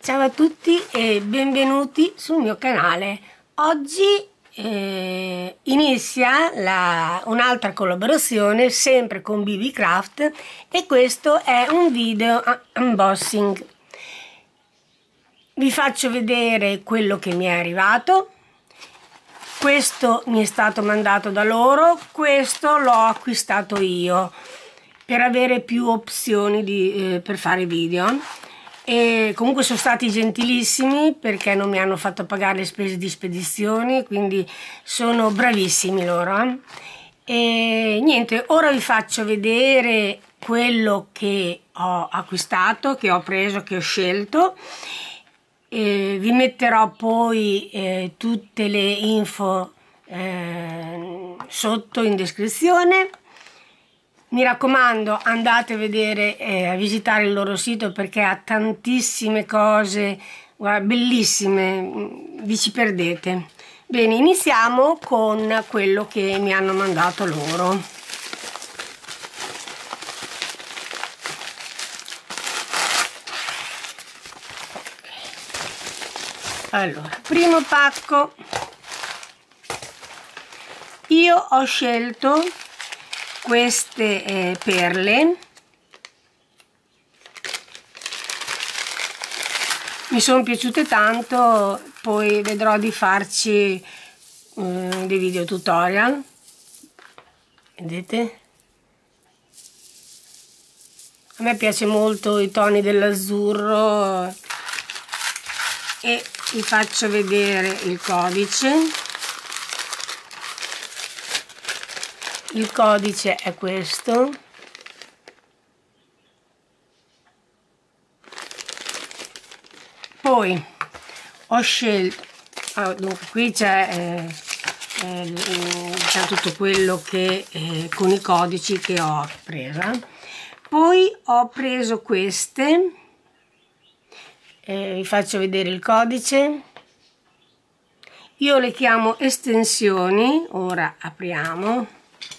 Ciao a tutti e benvenuti sul mio canale. Oggi inizia un'altra collaborazione sempre con BB Craft e questo è un video unboxing. Vi faccio vedere quello che mi è arrivato. Questo mi è stato mandato da loro, questo l'ho acquistato io per avere più opzioni per fare video. E comunque sono stati gentilissimi perché non mi hanno fatto pagare le spese di spedizione, quindi sono bravissimi loro. E niente, ora vi faccio vedere quello che ho acquistato, che ho preso, che ho scelto. Vi metterò poi tutte le info sotto in descrizione. Mi raccomando, andate a vedere a visitare il loro sito perché ha tantissime cose, guarda, bellissime, vi ci perdete. Bene, iniziamo con quello che mi hanno mandato loro. Allora, primo pacco. Io ho scelto queste perle, mi sono piaciute tanto, poi vedrò di farci dei video tutorial. Vedete? A me piace molto i toni dell'azzurro e vi faccio vedere il codice. Il codice è questo. Poi ho scelto, dunque qui c'è tutto quello che con i codici che ho presa. Poi ho preso queste, vi faccio vedere il codice. Io le chiamo estensioni. Ora apriamo.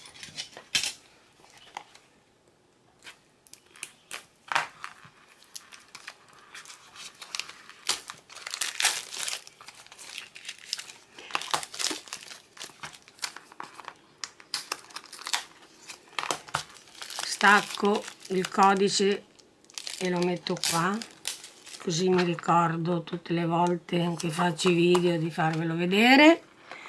Stacco il codice e lo metto qua, così mi ricordo tutte le volte che faccio i video di farvelo vedere.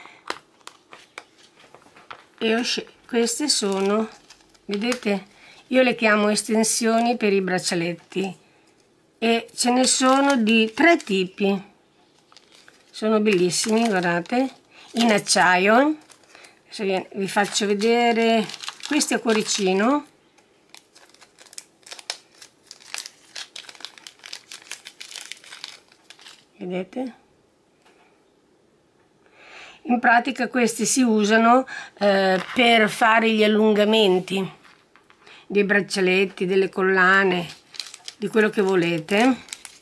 E queste sono, vedete, io le chiamo estensioni per i braccialetti e ce ne sono di 3 tipi, sono bellissimi, guardate, in acciaio. Adesso vi faccio vedere questi a cuoricino. Vedete? In pratica questi si usano per fare gli allungamenti dei braccialetti, delle collane, di quello che volete.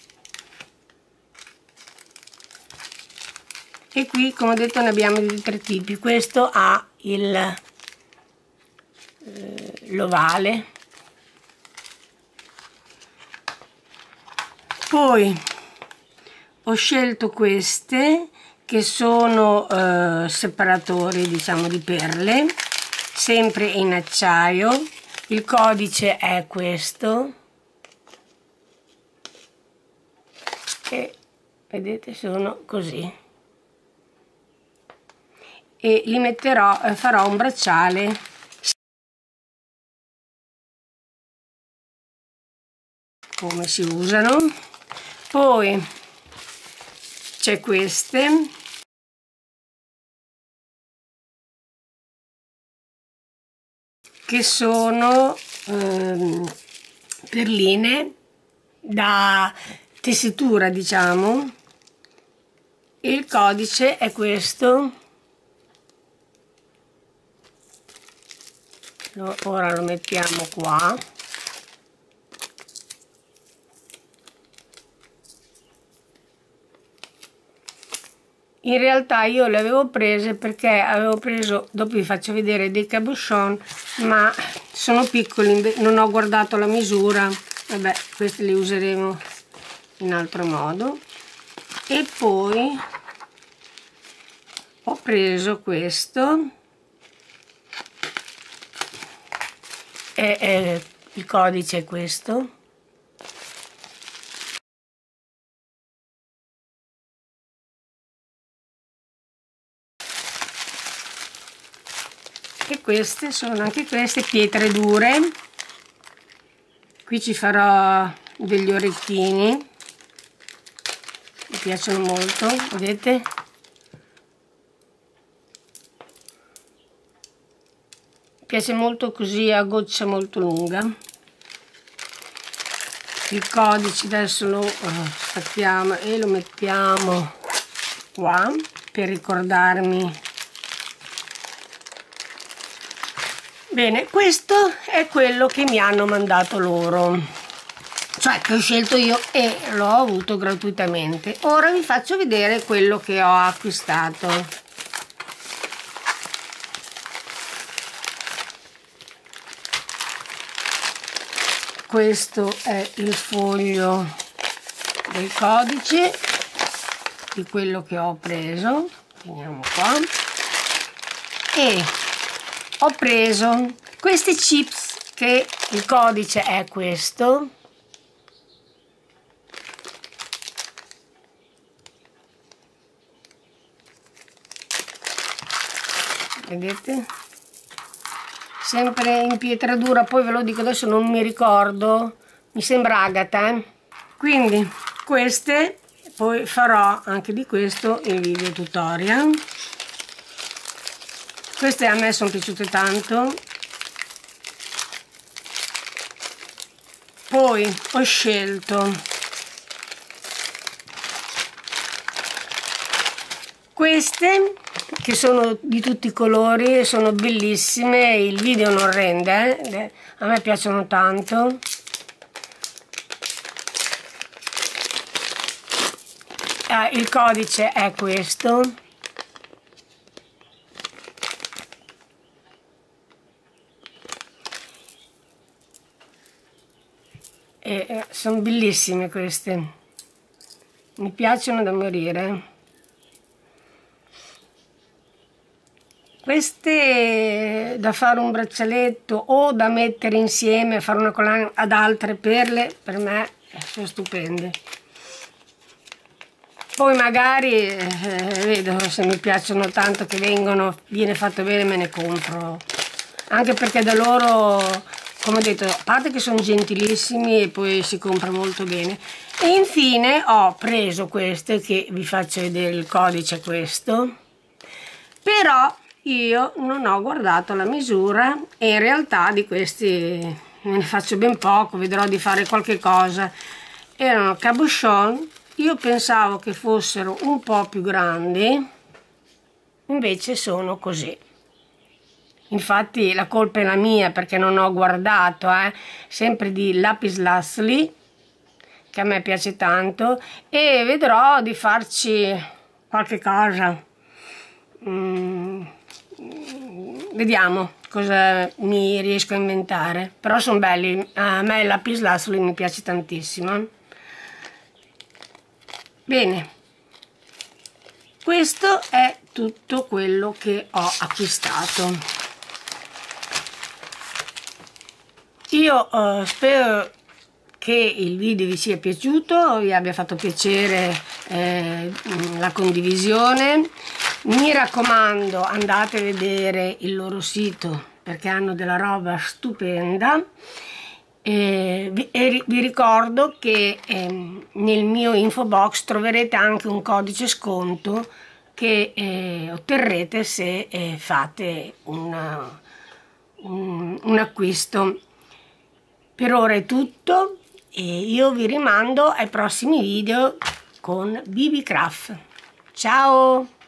E qui, come ho detto, ne abbiamo di 3 tipi. Questo ha l'ovale. Poi ho scelto queste che sono separatori, diciamo, di perle, sempre in acciaio. Il codice è questo e vedete sono così, e li metterò, farò un bracciale come si usano. Poi c'è queste che sono perline da tessitura, diciamo, e il codice è questo. Ora lo mettiamo qua. In realtà io le avevo prese perché avevo preso, dopo vi faccio vedere, dei cabochon, ma sono piccoli, non ho guardato la misura. Vabbè, questi li useremo in altro modo. E poi ho preso questo e il codice è questo. E queste sono anche queste pietre dure. Qui ci farò degli orecchini, mi piacciono molto, vedete? Mi piace molto così a goccia molto lunga. Il codice adesso lo stacchiamo e lo mettiamo qua per ricordarmi. Bene, questo è quello che mi hanno mandato loro, cioè che ho scelto io e l'ho avuto gratuitamente. Ora vi faccio vedere quello che ho acquistato. Questo è il foglio del codice di quello che ho preso. Veniamo qua. E ho preso questi chips, che il codice è questo. Vedete? Sempre in pietra dura, poi ve lo dico adesso, non mi ricordo, mi sembra agata, Quindi queste, poi farò anche di questo il video tutorial. Queste a me sono piaciute tanto. Poi ho scelto queste che sono di tutti i colori, sono bellissime, il video non rende, a me piacciono tanto. Il codice è questo. E sono bellissime queste, mi piacciono da morire. Queste da fare un braccialetto o da mettere insieme, fare una collana ad altre perle, per me sono stupende. Poi magari vedo se mi piacciono tanto che viene fatto bene, me ne compro, anche perché da loro, come ho detto, a parte che sono gentilissimi e poi si compra molto bene. E infine ho preso queste, che vi faccio vedere il codice, questo, però io non ho guardato la misura e in realtà di questi me ne faccio ben poco, vedrò di fare qualche cosa. Erano cabochon, io pensavo che fossero un po' più grandi, invece sono così. Infatti la colpa è la mia perché non ho guardato, sempre di lapis lazuli, che a me piace tanto, e vedrò di farci qualche cosa. Vediamo cosa mi riesco a inventare, però sono belli, a me il lapis lazuli mi piace tantissimo. Bene, questo è tutto quello che ho acquistato. Io spero che il video vi sia piaciuto, vi abbia fatto piacere la condivisione. Mi raccomando, andate a vedere il loro sito perché hanno della roba stupenda. Vi ricordo che nel mio info box troverete anche un codice sconto che otterrete se fate un acquisto. Per ora è tutto e io vi rimando ai prossimi video con BB Craft. Ciao!